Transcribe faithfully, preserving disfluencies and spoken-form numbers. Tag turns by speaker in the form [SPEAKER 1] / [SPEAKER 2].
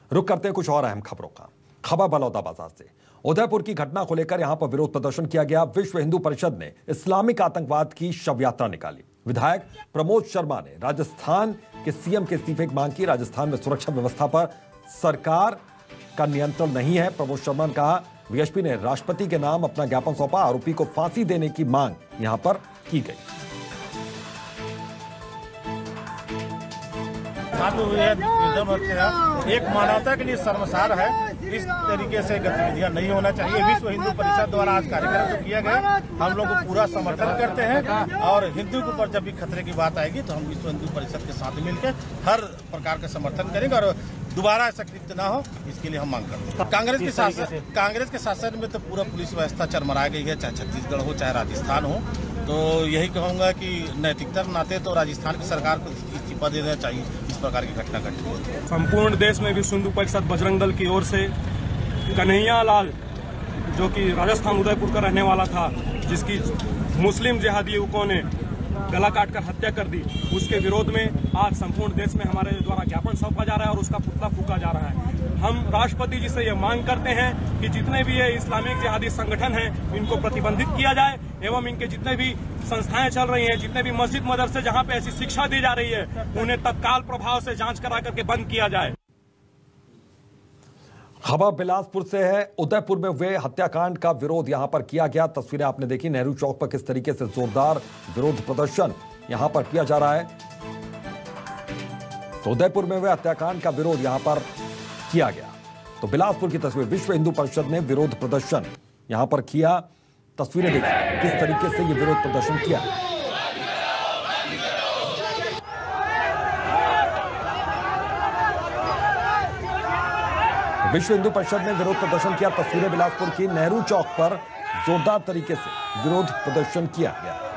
[SPEAKER 1] रुक करते हैं कुछ और अहम खबरों का। खबर बलौदाबाजार से। उदयपुर की घटना को लेकर यहां पर विरोध प्रदर्शन किया गया। विश्व हिंदू परिषद ने इस्लामिक आतंकवाद की शव यात्रा निकाली। विधायक प्रमोद शर्मा ने राजस्थान के सीएम के इस्तीफे की मांग की। राजस्थान में सुरक्षा व्यवस्था पर सरकार का नियंत्रण नहीं है। प्रमोद शर्मा ने कहा, वीएसपी ने राष्ट्रपति के नाम अपना ज्ञापन सौंपा। आरोपी को फांसी देने की मांग यहां पर की गई।
[SPEAKER 2] एक मानवता के लिए शर्मसार है। इस तरीके से गतिविधियां नहीं होना चाहिए। विश्व हिंदू परिषद द्वारा आज कार्यक्रम जो किया गया, हम लोग पूरा समर्थन करते हैं और हिंदू के ऊपर जब भी खतरे की बात आएगी तो हम विश्व हिंदू परिषद के साथ मिलकर हर प्रकार का समर्थन करेंगे और दोबारा ऐसा कृत्य ना हो, इसके लिए हम मांग करते हैं। कांग्रेस के शासन कांग्रेस के शासन में तो पूरा पुलिस व्यवस्था चरमराई गई है, चाहे छत्तीसगढ़ हो चाहे राजस्थान हो। तो यही कहूंगा कि नैतिकता के नाते तो राजस्थान की सरकार को इस्तीफा देना चाहिए। इस प्रकार की घटना घटी है।
[SPEAKER 3] संपूर्ण देश में विश्व हिंदू परिषद बजरंग दल की ओर से कन्हैया लाल, जो कि राजस्थान उदयपुर का रहने वाला था, जिसकी मुस्लिम जिहादी युवकों ने गला काटकर हत्या कर दी, उसके विरोध में आज संपूर्ण देश में हमारे द्वारा ज्ञापन सौंपा जा रहा है और उसका पुतला फूका जा रहा है। हम राष्ट्रपति जी से ये मांग करते हैं कि जितने भी ये इस्लामिक जिहादी संगठन हैं, इनको प्रतिबंधित किया जाए एवं इनके जितने भी संस्थाएं चल रही हैं, जितने भी मस्जिद मदरसे जहां पे ऐसी शिक्षा दी जा रही है, उन्हें तत्काल प्रभाव से जांच करा करके बंद किया जाए।
[SPEAKER 1] खबर बिलासपुर से है। उदयपुर में हुए हत्याकांड का विरोध यहां पर किया गया। तस्वीरें आपने देखी, नेहरू चौक पर किस तरीके से जोरदार विरोध प्रदर्शन यहां पर किया जा रहा है। तो उदयपुर में हुए हत्याकांड का विरोध यहां पर किया गया। तो बिलासपुर की तस्वीर, विश्व हिंदू परिषद ने विरोध प्रदर्शन यहां पर किया। तस्वीरें देखिए किस तरीके से यह विरोध प्रदर्शन किया। विश्व हिंदू परिषद ने विरोध प्रदर्शन किया। तस्वीरें बिलासपुर की, नेहरू चौक पर जोरदार तरीके से विरोध प्रदर्शन किया गया।